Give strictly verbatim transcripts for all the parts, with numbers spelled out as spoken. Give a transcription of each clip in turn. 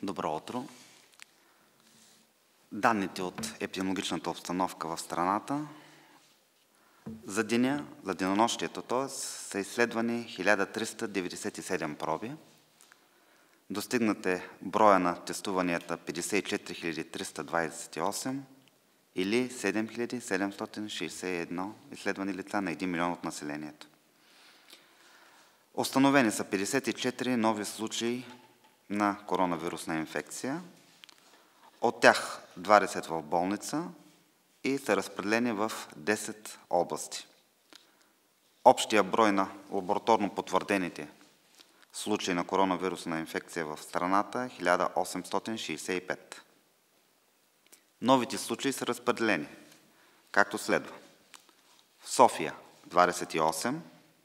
Добро утро! Данните от епидемиологичната обстановка в страната за деня, за денонощието, т.е. са изследвани хиляда триста деветдесет и седем проби. Достигнат е броя на тестуванията петдесет и четири хиляди триста двадесет и осем или седем хиляди седемстотин шейсет и едно изследвани лица на един милион от населението. Установени са петдесет и четири нови случаи на коронавирусна инфекция, от тях двадесет в болница и са разпределени в десет области. Общия брой на лабораторно потвърдените случаи на коронавирусна инфекция в страната е хиляда осемстотин шейсет и пет. Новите случаи са разпределени както следва. В София двадесет и осем,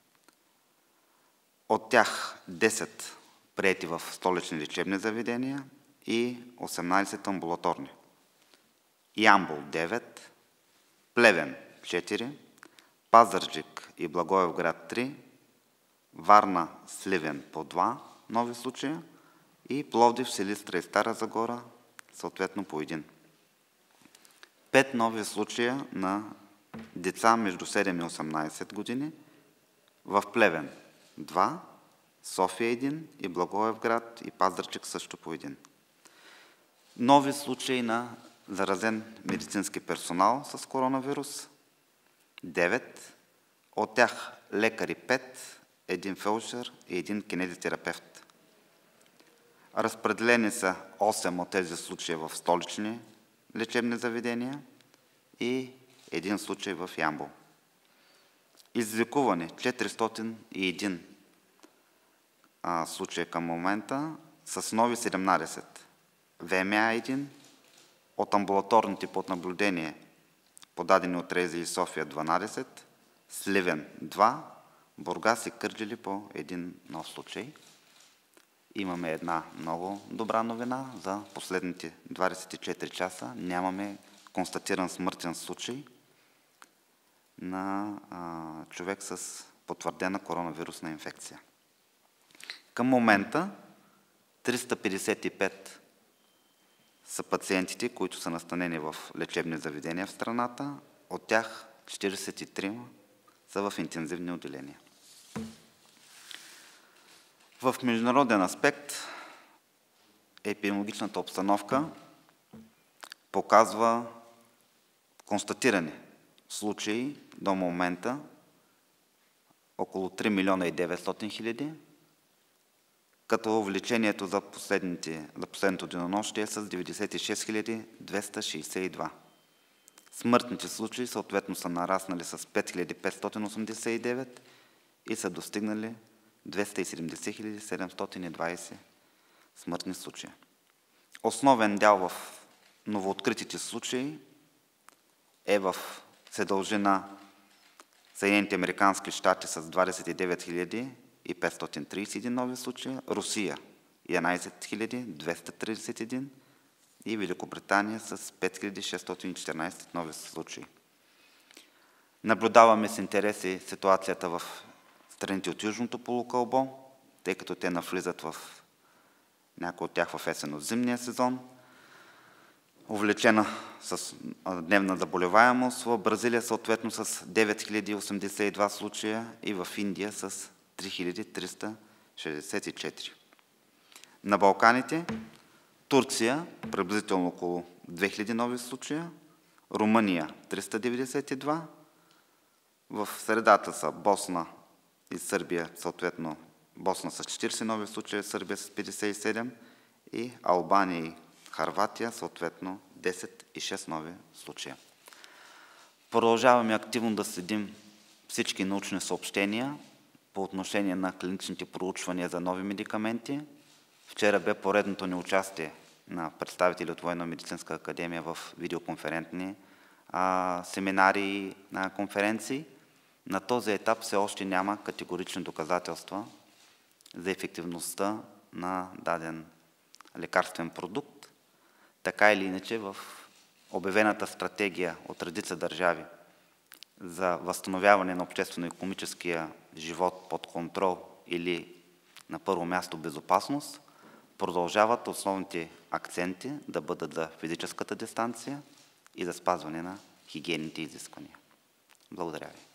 от тях десет приети в столични лечебни заведения и осемнадесет амбулаторни. Ямбол девет, Плевен четири, Пазарджик и Благоевград три, Варна, Сливен по два нови случая и Пловдив, Силистра и Стара Загора съответно по един. Пет нови случая на деца между седем и осемнадесет години, в Плевен два, София един и Благоевград и Пазарджик също по един. Нови случаи на заразен медицински персонал с коронавирус девет, от тях лекари пет, един фелдшер и един кинезитерапевт. Разпределени са осем от тези случаи в столични лечебни заведения и един случай в Ямбол. Излекувани четиристотин и един а, случая към момента с нови седемнадесет. ВМА един, от амбулаторните под наблюдение подадени от Рези и София дванадесет, Сливен два, Бургас и Кърджали по един нов случай. Имаме една много добра новина. За последните двадесет и четири часа нямаме констатиран смъртен случай на а, човек с потвърдена коронавирусна инфекция. Към момента триста петдесет и пет са пациентите, които са настанени в лечебни заведения в страната. От тях четиридесет и три са в интензивни отделения. В международен аспект епидемиологичната обстановка показва констатирани случаи до момента около три милиона и деветстотин хиляди, като увеличението за, за последното денонощие е с деветдесет и шест хиляди двеста шейсет и два. Смъртните случаи съответно са нараснали с пет хиляди петстотин осемдесет и девет и са достигнали двеста и седемдесет хиляди седемстотин и двадесет смъртни случая. Основен дял в новооткритите случаи е в, се дължи на Съединените американски щати с двадесет и девет хиляди и петстотин тридесет и един нови случая, Русия единадесет хиляди двеста тридесет и един и Великобритания с пет хиляди шестстотин и четиринадесет нови случаи. Наблюдаваме с интереси ситуацията в страните от Южното полукълбо, тъй като те навлизат в някои от тях в есенно-зимния сезон. Увеличена с дневна заболеваемост в Бразилия съответно с девет хиляди осемдесет и два случая и в Индия с три хиляди триста шестдесет и четири. На Балканите Турция приблизително около две хиляди нови случая, Румъния триста деветдесет и два, в средата са Босна и Сърбия, съответно Босна с четиридесет нови случая, Сърбия с петдесет и седем и Албания и Хърватия съответно десет и шест нови случая. Продължаваме активно да следим всички научни съобщения по отношение на клиничните проучвания за нови медикаменти. Вчера бе поредното ни участие на представители от Военно-медицинска академия в видеоконферентни а, семинари и а, конференции. На този етап все още няма категорични доказателства за ефективността на даден лекарствен продукт. Така или иначе в обявената стратегия от редица държави за възстановяване на обществено-икономическия живот под контрол или на първо място безопасност, Продължават основните акценти да бъдат за физическата дистанция и за спазване на хигиенните изисквания. Благодаря ви.